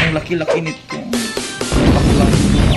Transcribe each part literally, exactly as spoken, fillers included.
Ang laki-laki nito. Baklang.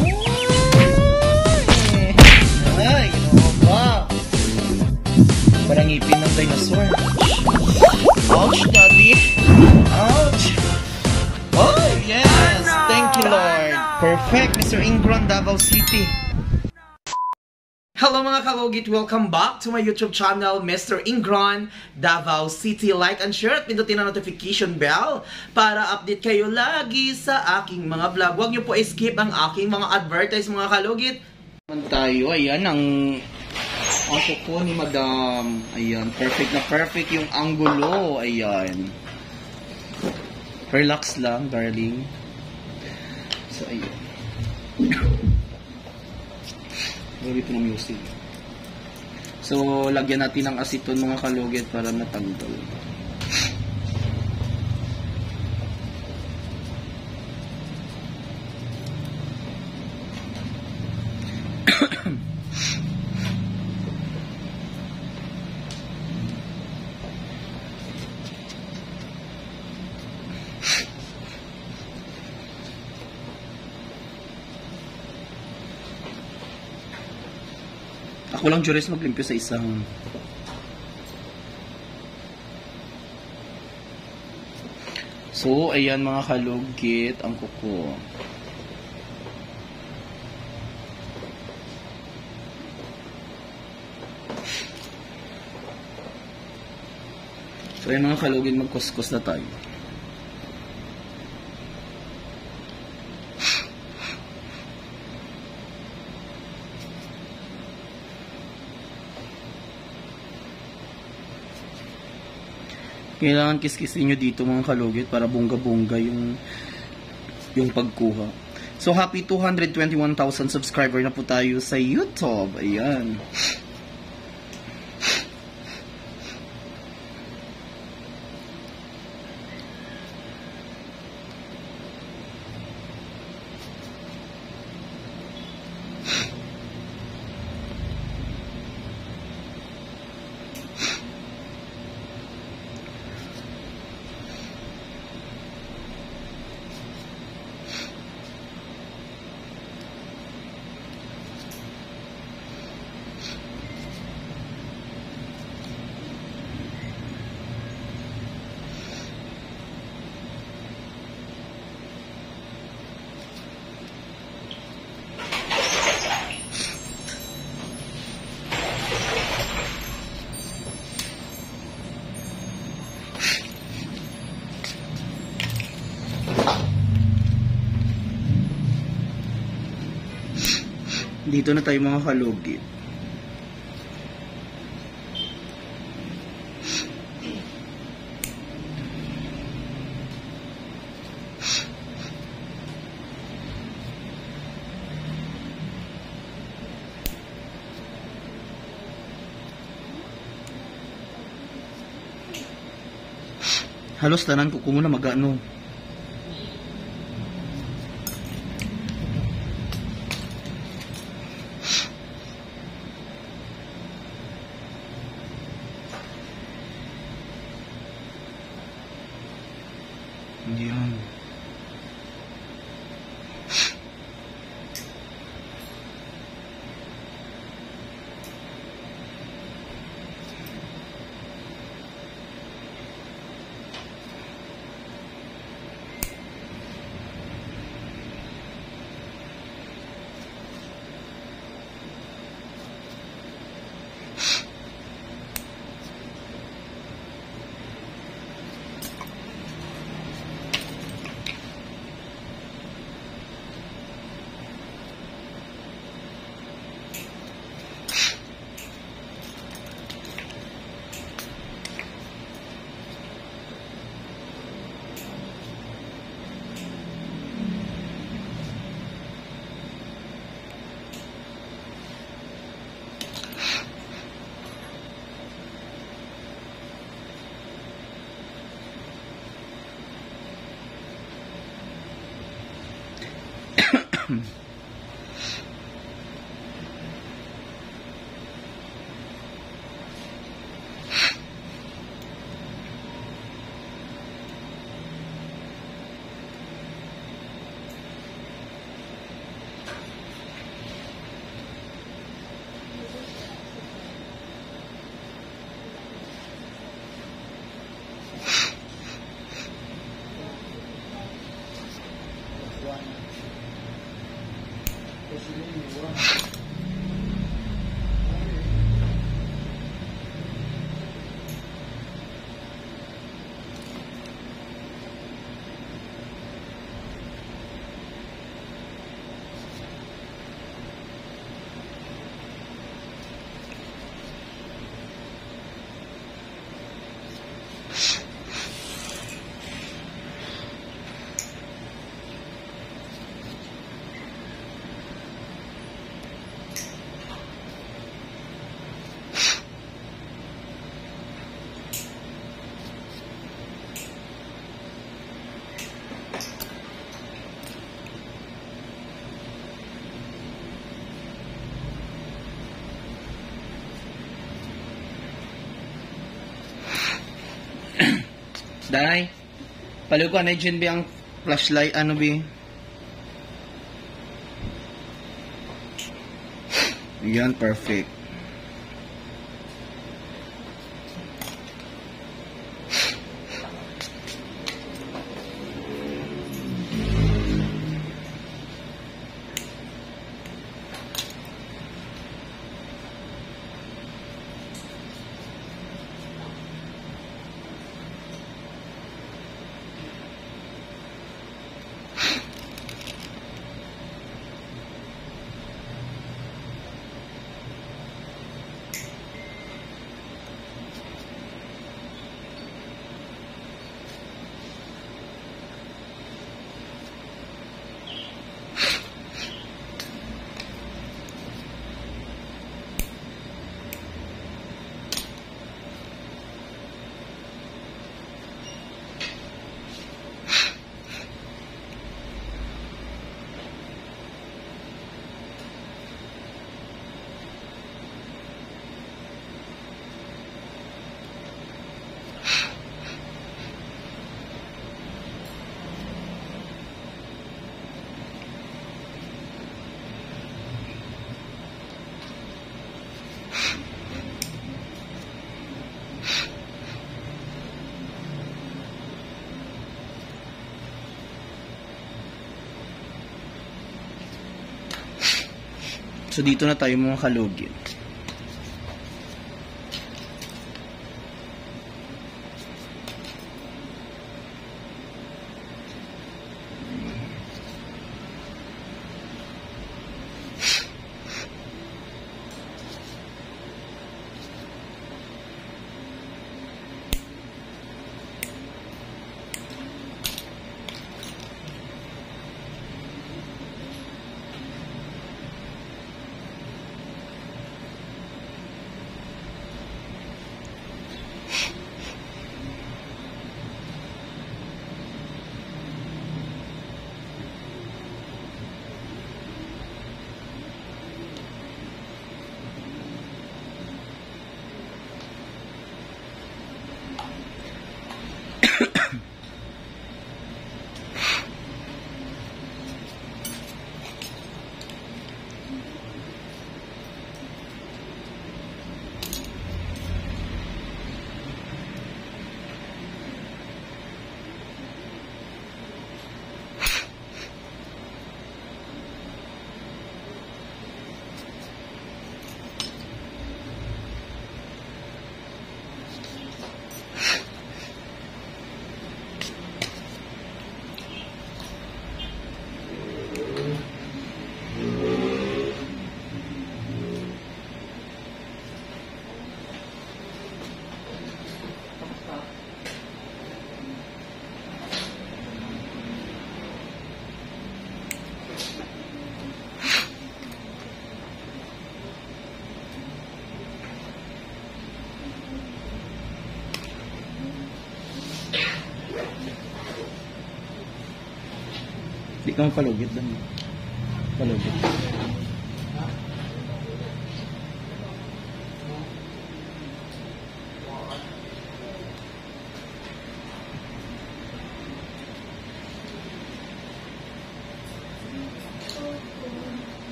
Ay, ginawa ba? Parang ngipin ng dinosaur. Ouch, daddy. Ouch. Oh, yes. Thank you, Lord. Perfect, Mister Ingron, Davao City. Hello mga kalugit! Welcome back to my YouTube channel, Mister Ingron, Davao City. Like and share at pindutin ang notification bell para update kayo lagi sa aking mga vlog. Huwag niyo po skip ang aking mga advertise mga kalugit. Tayo, ayan ang ang kuko ni Madam. Ayan, perfect na perfect yung angulo. Ayan. Relax lang, darling. So, ayan. Dito ng music. So, lagyan natin ng aceton mga kalugit para matanggal. Ako lang, Joris, maglimpyo sa isang. So, ayan mga kalugit, ang kuko. So, ayan mga kalugit, magkuskus na tayo. Kailangan kiskisin nyo dito mga kalugit para bunga-bunga yung yung pagkuha. So happy two hundred twenty-one thousand subscriber na po tayo sa YouTube. Ayan. Dito na tayo mga kalugit. Halos tanan ko kung muna mag-ano. Yan. Dai, paliw ko na dyan ba ang flashlight, ano ba? Yan, perfect. So dito na tayo mga kalugit. Di ka mapalugit doon. Palugit.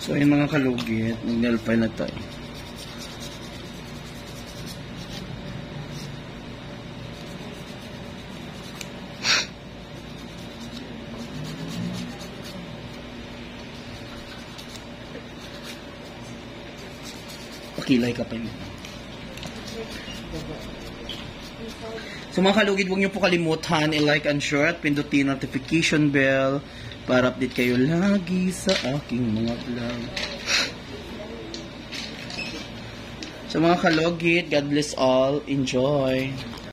So ayun mga kalugit, mag-nail file na tayo. Pakilay ka pa yun. So mga kalugid, huwag niyo po kalimutan i-like and share at pindutin notification bell para update kayo lagi sa aking mga vlog. So mga kalugid, God bless all. Enjoy!